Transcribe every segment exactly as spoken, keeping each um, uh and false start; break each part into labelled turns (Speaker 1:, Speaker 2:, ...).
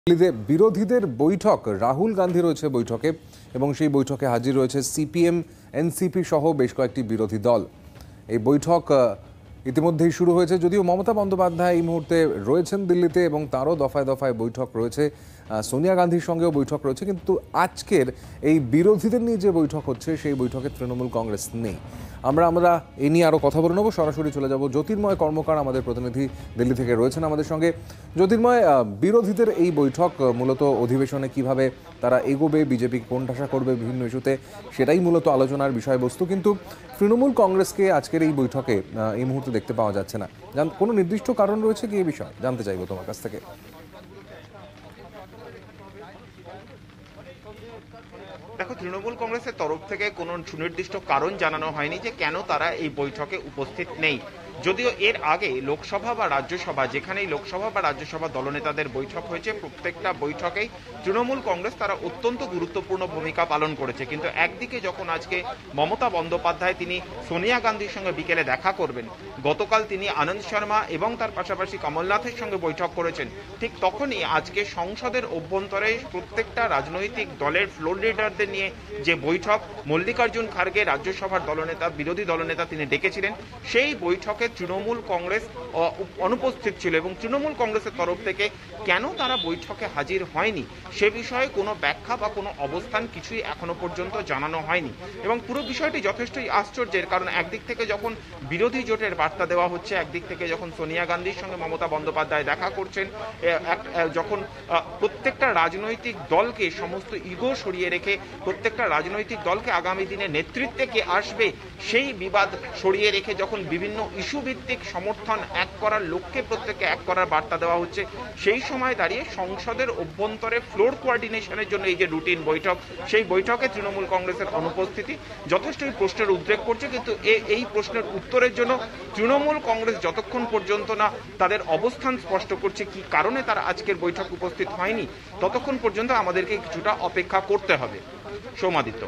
Speaker 1: দিল্লিতে বিরোধীদের বৈঠক, রাহুল গান্ধী রয়েছে বৈঠকে এবং সেই বৈঠকে হাজির রয়েছে সিপিএম, এনসিপি সহ বেশ কয়েকটি বিরোধী দল। এই বৈঠক ইতিমধ্যেই শুরু হয়েছে, যদিও মমতা বন্দ্যোপাধ্যায় এই মুহূর্তে রয়েছেন দিল্লিতে এবং তারও দফায় দফায় বৈঠক রয়েছে, সোনিয়া গান্ধীর সঙ্গেও বৈঠক রয়েছে। কিন্তু আজকের এই বিরোধীদের নিয়ে যে বৈঠক হচ্ছে সেই বৈঠকে তৃণমূল কংগ্রেস নেই। আমরা আমরা এই নিয়ে আরও কথা বলে নেব। সরাসরি চলে যাব জ্যোতির্ময় কর্মকার, আমাদের প্রতিনিধি দিল্লি থেকে রয়েছেন আমাদের সঙ্গে। জ্যোতির্ময়, বিরোধীদের এই বৈঠক মূলত অধিবেশনে কিভাবে তারা এগোবে, বিজেপি কোণঠাসা করবে বিভিন্ন ইস্যুতে, সেটাই মূলত আলোচনার বিষয়বস্তু। কিন্তু তৃণমূল কংগ্রেসকে আজকের এই বৈঠকে এই মুহূর্তে দেখতে পাওয়া যাচ্ছে না। কোনো নির্দিষ্ট কারণ রয়েছে কি এই বিষয়ে জানতে চাইবো তোমার কাছ থেকে।
Speaker 2: দেখো, তৃণমূল কংগ্রেসের তরফ থেকে কোনো সুনির্দিষ্ট কারণ জানানো হয়নি যে কেন তারা এই বৈঠকে উপস্থিত নেই। যদিও এর আগে লোকসভা বা রাজ্যসভা, যেখানেই লোকসভা বা রাজ্যসভা দলনেতাদের বৈঠক হয়েছে, প্রত্যেকটা বৈঠকেই তৃণমূল কংগ্রেস তারা অত্যন্ত গুরুত্বপূর্ণ ভূমিকা পালন করেছে। কিন্তু একদিকে যখন আজকে মমতা বন্দ্যোপাধ্যায় তিনি সোনিয়া গান্ধীর সঙ্গে বিকেলে দেখা করবেন, গতকাল তিনি আনন্দ শর্মা এবং তার পাশাপাশি কমলনাথের সঙ্গে বৈঠক করেছেন, ঠিক তখনই আজকে সংসদের অভ্যন্তরে প্রত্যেকটা রাজনৈতিক দলের ফ্লোর লিডারদের নিয়ে যে বৈঠক মল্লিকার্জুন খার্গে রাজ্যসভার দলনেতা, বিরোধী দলনেতা তিনি ডেকেছিলেন, সেই বৈঠকে তৃণমূল কংগ্রেস অনুপস্থিত ছিল এবং তৃণমূল কংগ্রেসের তরফ থেকে কেন তারা বৈঠকে হাজির হয়নি সে বিষয়ে কোনো ব্যাখ্যা বা কোনো অবস্থান কিছুই এখনো পর্যন্ত জানানো হয়নি। এবং পুরো বিষয়টি যথেষ্টই আশ্চর্যের, কারণ একদিক থেকে যখন বিরোধী জোটের বার্তা দেওয়া হচ্ছে, একদিক থেকে যখন সোনিয়া গান্ধীর সঙ্গে মমতা বন্দ্যোপাধ্যায় দেখা করছেন, যখন প্রত্যেকটা রাজনৈতিক দলকে সমস্ত ইগো সরিয়ে রেখে প্রত্যেকটা রাজনৈতিক দলকে আগামী দিনে নেতৃত্বে কে আসবে সেই বিবাদ সরিয়ে রেখে যখন বিভিন্ন ইস্যু ভিত্তিক সমর্থন এক করার লক্ষ্যে প্রত্যেককে এক করার বার্তা দেওয়া হচ্ছে, সেই সময় দাঁড়িয়ে সংসদের অভ্যন্তরে ফ্লোর কোঅর্ডিনেশনের জন্য এই যে রুটিন বৈঠক, সেই বৈঠকে তৃণমূল কংগ্রেসের অনুপস্থিতি যথেষ্টই প্রশ্নের উদ্রেক করছে। কিন্তু এই প্রশ্নের উত্তরের জন্য তৃণমূল কংগ্রেস যতক্ষণ পর্যন্ত না তাদের অবস্থান স্পষ্ট করছে কি কারণে তারা আজকের বৈঠক উপস্থিত হয়নি, ততক্ষণ পর্যন্ত আমাদেরকে কিছুটা অপেক্ষা করতে হবে। সৌমাদিত্য,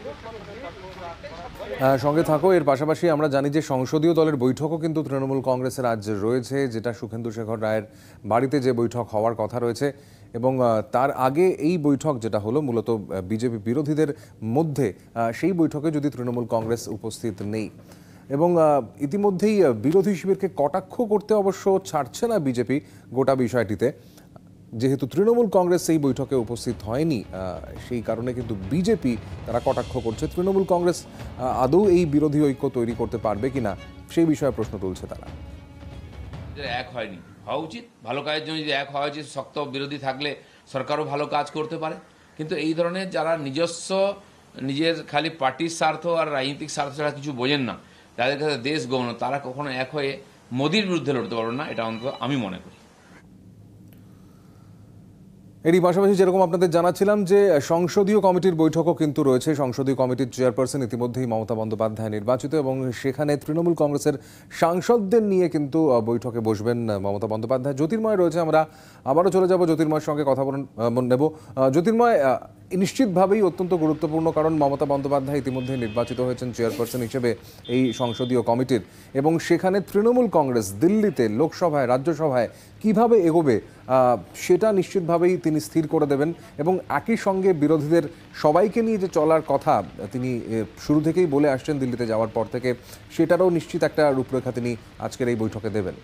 Speaker 1: সঙ্গে থাকো। এর পাশাপাশি আমরা জানি যে সংসদীয় দলের বৈঠকও কিন্তু তৃণমূল কংগ্রেসের আজ রয়েছে, যেটা সুখেন্দু শেখর রায়ের বাড়িতে যে বৈঠক হওয়ার কথা রয়েছে। এবং তার আগে এই বৈঠক যেটা হলো মূলত বিজেপি বিরোধীদের মধ্যে, সেই বৈঠকে যদি তৃণমূল কংগ্রেস উপস্থিত নেই এবং ইতিমধ্যেই বিরোধী শিবিরকে কটাক্ষ করতে অবশ্য ছাড়ছে না বিজেপি গোটা বিষয়টিতে। যেহেতু তৃণমূল কংগ্রেস এই বৈঠকে উপস্থিত হয়নি, সেই কারণে কিন্তু বিজেপি তারা কটাক্ষ করছে। তৃণমূল কংগ্রেস আদৌ এই বিরোধী ঐক্য তৈরি করতে পারবে কিনা সেই বিষয়ে প্রশ্ন তুলছে তারা।
Speaker 3: এক হয়নি, হওয়া উচিত। ভালো কাজের জন্য যদি এক হওয়া উচিত, শক্ত বিরোধী থাকলে সরকারও ভালো কাজ করতে পারে। কিন্তু এই ধরনের যারা নিজস্ব নিজের খালি পার্টির স্বার্থ আর রাজনৈতিক স্বার্থ ছাড়া কিছু বোঝেন না, যাদের কাছে দেশ গৌণ, তারা কখনো এক হয়ে মোদির বিরুদ্ধে লড়তে পারবে না, এটা অন্তত আমি মনে করি।
Speaker 1: এরই পাশাপাশি যেরকম আপনাদের জানাচ্ছিলাম যে সংসদীয় কমিটির বৈঠকও কিন্তু রয়েছে। সংসদীয় কমিটির চেয়ারপারসন ইতিমধ্যেই মমতা বন্দ্যোপাধ্যায় নির্বাচিত এবং সেখানে তৃণমূল কংগ্রেসের সাংসদদের নিয়ে কিন্তু বৈঠকে বসবেন মমতা বন্দ্যোপাধ্যায়। জ্যোতির্ময় রয়েছে, আমরা আবারও চলে যাব জ্যোতির্ময়ের সঙ্গে কথা নেব। জ্যোতির্ময়, নিশ্চিতভাবেই অত্যন্ত গুরুত্বপূর্ণ, কারণ মমতা বন্দ্যোপাধ্যায় ইতিমধ্যে নির্বাচিত হয়েছেন চেয়ারপারসন হিসেবে এই সংসদীয় কমিটির, এবং সেখানে তৃণমূল কংগ্রেস দিল্লিতে লোকসভায় রাজ্যসভায় কিভাবে এগোবে সেটা নিশ্চিতভাবেই তিনি স্থির করে দেবেন। এবং একই সঙ্গে বিরোধীদের সবাইকে নিয়ে যে চলার কথা তিনি শুরু থেকেই বলে আসছেন দিল্লিতে যাওয়ার পর থেকে, সেটারও নিশ্চিত একটা রূপরেখা তিনি আজকের এই বৈঠকে দেবেন।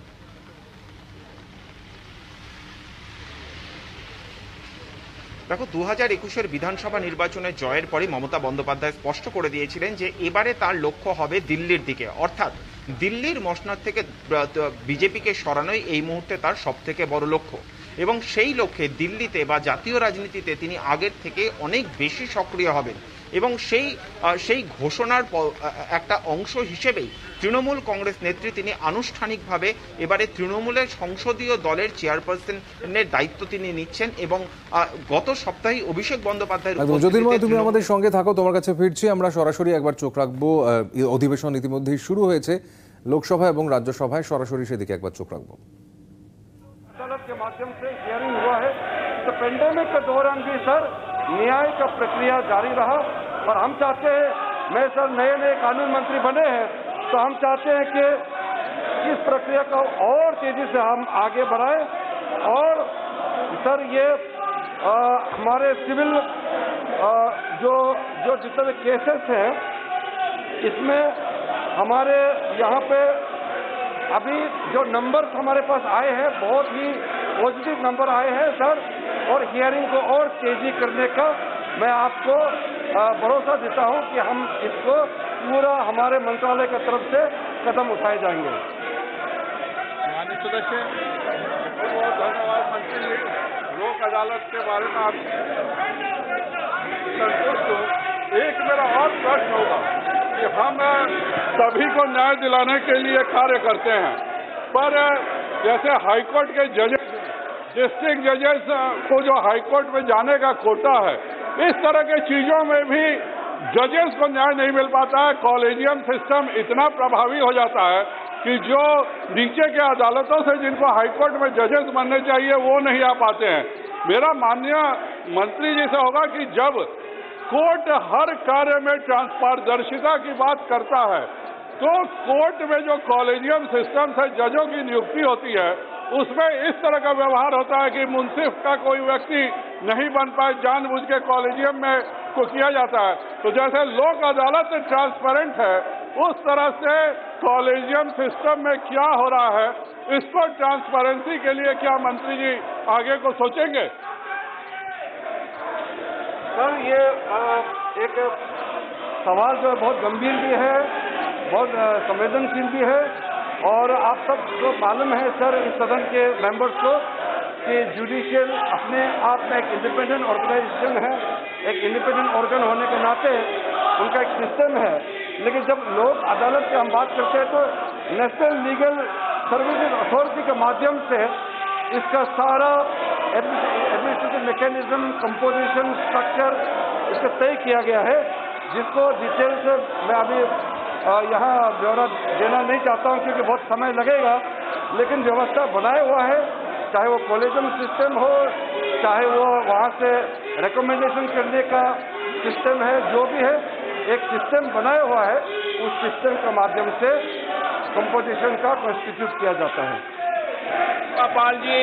Speaker 2: দেখো, দু হাজার একুশের বিধানসভা নির্বাচনে জয়ের পরে মমতা বন্দ্যোপাধ্যায় স্পষ্ট করে দিয়েছিলেন যে এবারে তার লক্ষ্য হবে দিল্লির দিকে, অর্থাৎ দিল্লির মসনদ থেকে বিজেপিকে সরানোই এই মুহূর্তে তার সব থেকে বড় লক্ষ্য। এবং সেই লক্ষ্যে দিল্লিতে বা জাতীয় রাজনীতিতে তিনি আগের থেকে অনেক বেশি সক্রিয় হবেন এবং সেই সেই ঘোষণার একটা অংশ হিসেবেই তৃণমূল কংগ্রেস নেত্রী তিনি আনুষ্ঠানিকভাবে এবারে তৃণমূলের সংসদীয় দলের চেয়ারপারসনের দায়িত্ব তিনি নিচ্ছেন। এবং গত সপ্তাহে অভিষেক বন্দ্যোপাধ্যায়ের
Speaker 1: জ্যোতির্ময়, তুমি আমাদের সঙ্গে থাকো, তোমার কাছে ফিরছি। আমরা সরাসরি একবার চোখ রাখবো, অধিবেশন ইতিমধ্যেই শুরু হয়েছে লোকসভা এবং রাজ্যসভায়, সরাসরি সেদিকে একবার চোখ রাখবো।
Speaker 4: माध्यम से हियरिंग हुआ है तो पेंडेमिक के दौरान भी सर न्याय का प्रक्रिया जारी रहा। और हम चाहते हैं, मैं सर नए नए कानून मंत्री बने हैं तो हम चाहते हैं कि इस प्रक्रिया को और तेजी से हम आगे बढ़ाएं और सर ये आ, हमारे सिविल आ, जो जो जितने भी केसेस हैं इसमें हमारे यहाँ पे अभी जो नंबर्स हमारे पास आए हैं बहुत ही पॉजिटिव नंबर आए हैं सर, और हियरिंग को और तेजी करने का मैं आपको भरोसा देता हूं कि हम इसको पूरा हमारे मंत्रालय की तरफ से कदम उठाए जाएंगे।
Speaker 5: माननीय सदस्य बहुत बहुत धन्यवाद मंत्री जी। लोक अदालत के बारे में आप संतुष्ट हो। एक मेरा और प्रश्न होगा कि हम सभी को न्याय दिलाने के लिए कार्य करते हैं, पर जैसे हाईकोर्ट के जजेस, डिस्ट्रिक्ट जजेस को जो हाईकोर्ट में जाने का कोटा है, इस तरह के चीजों में भी जजेस को न्याय नहीं मिल पाता है। कॉलेजियम सिस्टम इतना प्रभावी हो जाता है कि जो नीचे के अदालतों से जिनको हाईकोर्ट में जजेस बनने चाहिए वो नहीं आ पाते हैं। मेरा माननीय मंत्री जी से होगा कि जब कोर्ट हर कार्य में ट्रांसपारदर्शिता की बात करता है तो कोर्ट में जो कॉलेजियम सिस्टम से जजों की नियुक्ति होती है उसमें इस तरह का व्यवहार होता है कि मुंसिफ का कोई व्यक्ति नहीं बन पाए, जानबूझ के कॉलेजियम में को किया जाता है। तो जैसे लोक अदालत ट्रांसपेरेंट है उस तरह से कॉलेजियम सिस्टम में क्या हो रहा है, इसको ट्रांसपेरेंसी के लिए क्या मंत्री जी आगे को सोचेंगे?
Speaker 4: सर ये एक सवाल जो है बहुत गंभीर भी है, बहुत संवेदनशील भी है, और आप सबको मालूम है सर इस सदन के मेंबर्स को कि जुडिशियल अपने आप में एक इंडिपेंडेंट ऑर्गेनाइजेशन है, एक इंडिपेंडेंट ऑर्गन होने के नाते उनका एक सिस्टम है। लेकिन जब लोक अदालत की हम बात करते हैं तो नेशनल लीगल सर्विसेज अथॉरिटी के माध्यम से इसका सारा एडमिनिस्ट्रेटिव मैकेनिज्म, कंपोजिशन, स्ट्रक्चर इसका तय किया गया है, जिसको डिटेल से मैं अभी यहाँ ब्यौरा देना नहीं चाहता हूँ क्योंकि बहुत समय लगेगा। लेकिन व्यवस्था बनाया हुआ है, चाहे वो कॉलेजियम सिस्टम हो, चाहे वो वहाँ से रिकमेंडेशन करने का सिस्टम है, जो भी है एक सिस्टम बनाया हुआ है, उस सिस्टम के माध्यम से कंपोजिशन का कॉन्स्टिट्यूट किया जाता है।
Speaker 5: पाल जी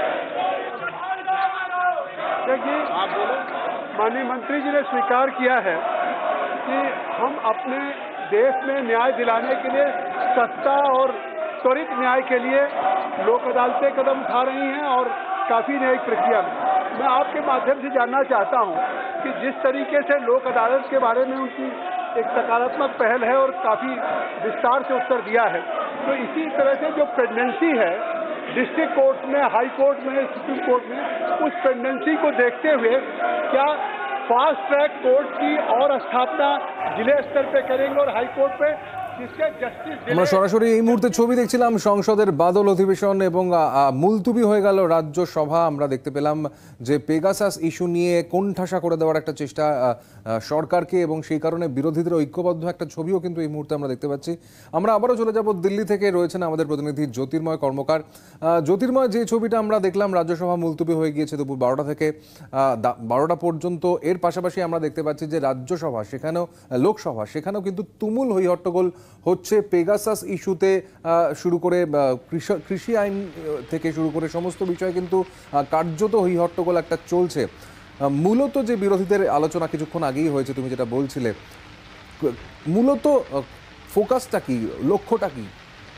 Speaker 4: देखिए,
Speaker 5: आप बोलो।
Speaker 6: माननीय मंत्री जी ने स्वीकार किया है कि हम अपने देश में न्याय दिलाने के लिए सस्ता और त्वरित न्याय के लिए लोक अदालतें कदम उठा रही हैं और काफी न्यायिक प्रक्रिया में। मैं आपके माध्यम से जानना चाहता हूं कि जिस तरीके से लोक अदालत के बारे में उनकी एक सकारात्मक पहल है और काफी विस्तार से उत्तर दिया है, तो इसी तरह से जो प्रेगनेंसी है डिस्ट्रिक्ट कोर्ट में, हाई कोर्ट में, सुप्रीम कोर्ट में, उस प्रेगनेंसी को देखते हुए क्या फास्ट ट्रैक कोर्ट की और स्थापना जिले स्तर पे करेंगे और हाई कोर्ट पे, जिसके जस्टिस।
Speaker 1: আমরা সরাসরি এই মুহূর্তে ছবি দেখছিলাম সংসদের বাদল অধিবেশন এবং মুলতুবি হয়ে গেল রাজ্যসভা। আমরা দেখতে পেলাম যে পেগাসাস ইস্যু নিয়ে কোণঠাসা করে দেওয়ার একটা চেষ্টা সরকারকে, এবং সেই কারণে বিরোধীদের ঐক্যবদ্ধ একটা ছবিও কিন্তু এই মুহূর্তে আমরা দেখতে পাচ্ছি। আমরা আবারও চলে যাব দিল্লি থেকে, রয়েছেন আমাদের প্রতিনিধি জ্যোতির্ময় কর্মকার। জ্যোতির্ময়, যে ছবিটা আমরা দেখলাম রাজ্যসভা মুলতুবি হয়ে গিয়েছে দুপুর বারোটা থেকে বারোটা পর্যন্ত, এর পাশাপাশি আমরা দেখতে পাচ্ছি যে রাজ্যসভা সেখানেও, লোকসভা সেখানেও কিন্তু তুমুল হই হট্টগোল হচ্ছে পেগাসাস ইস্যুতে শুরু করে কৃষি আইন থেকে শুরু করে সমস্ত বিষয় কিন্তু কার্যত হই হট্টগোল একটা চলছে। মূলত যে বিরোধীদের আলোচনা কিছুক্ষণ আগেই হয়েছে, তুমি যেটা বলছিলে, মূলত ফোকাসটা কি, লক্ষ্যটা কি?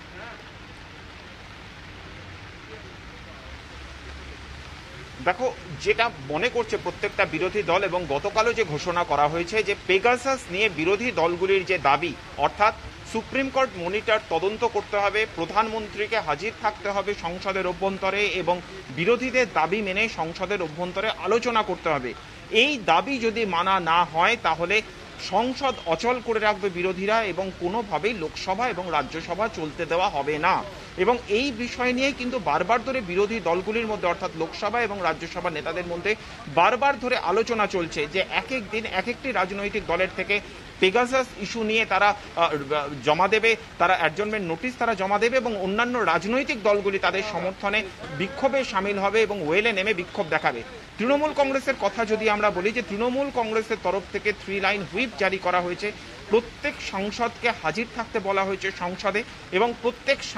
Speaker 2: দেখো, যেটা মনে করছে প্রত্যেকটা বিরোধী দল, এবং গতকালও যে ঘোষণা করা হয়েছে যে পেগাসাস নিয়ে বিরোধী দলগুলির যে দাবি, অর্থাৎ সুপ্রিম কোর্ট মনিটর তদন্ত করতে হবে, প্রধানমন্ত্রীকে হাজির থাকতে হবে সংসদের অভ্যন্তরে, এবং বিরোধীদের দাবি মেনে সংসদের অভ্যন্তরে আলোচনা করতে হবে। এই দাবি যদি মানা না হয় তাহলে সংসদ অচল করে রাখবে বিরোধীরা, এবং কোনোভাবেই লোকসভা এবং রাজ্যসভা চলতে দেওয়া হবে না। এবং এই বিষয় নিয়ে কিন্তু বারবার ধরে বিরোধী দলগুলির মধ্যে, অর্থাৎ লোকসভা এবং রাজ্যসভা নেতাদের মধ্যে বারবার ধরে আলোচনা চলছে যে এক এক দিন এক একটি রাজনৈতিক দলের থেকে পেগাসাস ইস্যু নিয়ে তারা জমা দেবে, তারা অ্যাডজর্নমেন্ট নোটিশ তারা জমা দেবে, এবং অন্যান্য রাজনৈতিক দলগুলি তাদের সমর্থনে বিক্ষোভে সামিল হবে এবং ওয়েলে নেমে বিক্ষোভ দেখাবে। তৃণমূল কংগ্রেসের কথা যদি আমরা বলি, যে তৃণমূল কংগ্রেসের তরফ থেকে থ্রি লাইন হুইপ জারি করা হয়েছে, প্রত্যেক সাংসদকে হাজির থাকতে বলা হয়েছে সংসদে, এবং প্রত্যেক সাংসদকে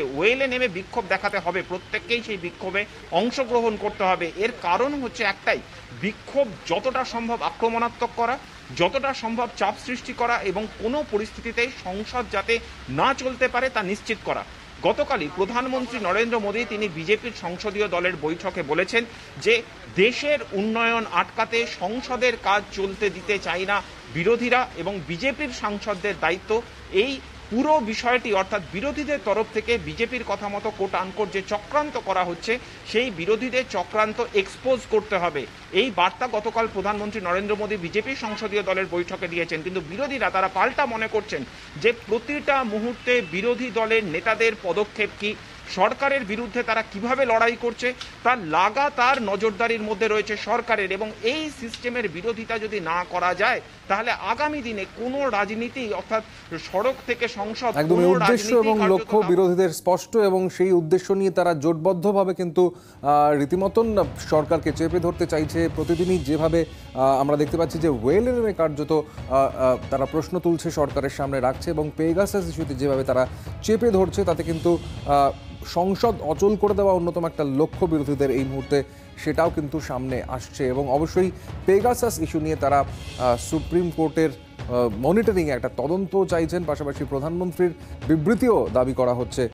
Speaker 2: বিরোধীদেরকে ওয়েলে নেমে বিক্ষোভ দেখাতে হবে, প্রত্যেককেই সেই বিক্ষোভে অংশগ্রহণ করতে হবে। এর কারণ হচ্ছে একটাই, বিক্ষোভ যতটা সম্ভব আক্রমণাত্মক করা, যতটা সম্ভব চাপ সৃষ্টি করা এবং কোনো পরিস্থিতিতেই সংসদ যাতে না চলতে পারে তা নিশ্চিত করা। গতকালই প্রধানমন্ত্রী নরেন্দ্র মোদী তিনি বিজেপির সংসদীয় দলের বৈঠকে বলেছেন যে দেশের উন্নয়ন আটকাতে সংসদের কাজ চলতে দিতে চায় না বিরোধীরা এবং বিজেপির সাংসদদের দায়িত্ব এই পুরো বিষয়টি, অর্থাৎ বিরোধীদের তরফ থেকে বিজেপির কথা মতো কোট আনকোট যে চক্রান্ত করা হচ্ছে সেই বিরোধীদের চক্রান্ত এক্সপোজ করতে হবে। এই বার্তা গতকাল প্রধানমন্ত্রী নরেন্দ্র মোদী বিজেপির সংসদীয় দলের বৈঠকে দিয়েছেন, কিন্তু বিরোধীরা তারা পাল্টা মনে করছেন যে প্রতিটা মুহূর্তে বিরোধী দলের নেতাদের পদক্ষেপ কি, সরকারের বিরুদ্ধে তারা কিভাবে লড়াই করছে তার লাগাতার নজরদারির মধ্যে রয়েছে সরকারের। এবং এই সিস্টেমের বিরোধিতা যদি না করা যায় তাহলে আগামী দিনে কোনো রাজনীতি, অর্থাৎ সড়ক থেকে সংসদ,
Speaker 1: একদম
Speaker 2: কোনো
Speaker 1: উদ্দেশ্য
Speaker 2: রাজনীতি
Speaker 1: এবং
Speaker 2: কার্যত
Speaker 1: লক্ষ্য
Speaker 2: না-
Speaker 1: বিরোধীদের স্পষ্ট এবং সেই উদ্দেশ্য নিয়ে তারা জোটবদ্ধভাবে কিন্তু আহ, রীতিমতন সরকারকে চেপে ধরতে চাইছে। প্রতিদিনই যেভাবে আহ, আমরা দেখতে পাচ্ছি যে ওয়েলে নেমে কার্যত আহ, আহ, তারা প্রশ্ন তুলছে, সরকারের সামনে রাখছে এবং পেগাসাস ইস্যুতে যেভাবে তারা চেপে ধরছে তাতে কিন্তু আহ, সংসদ অচল করে দেওয়া অন্যতম একটা লক্ষ্য বিরোধীদের এই মুহূর্তে, সেটাও কিন্তু সামনে আসছে। এবং অবশ্যই পেগাসাস ইস্যু নিয়ে তারা আহ, সুপ্রিম কোর্টের মনিটরিং একটা তদন্ত চাইছেন, পাশাপাশি প্রধানমন্ত্রীর বিবৃতিও দাবি করা হচ্ছে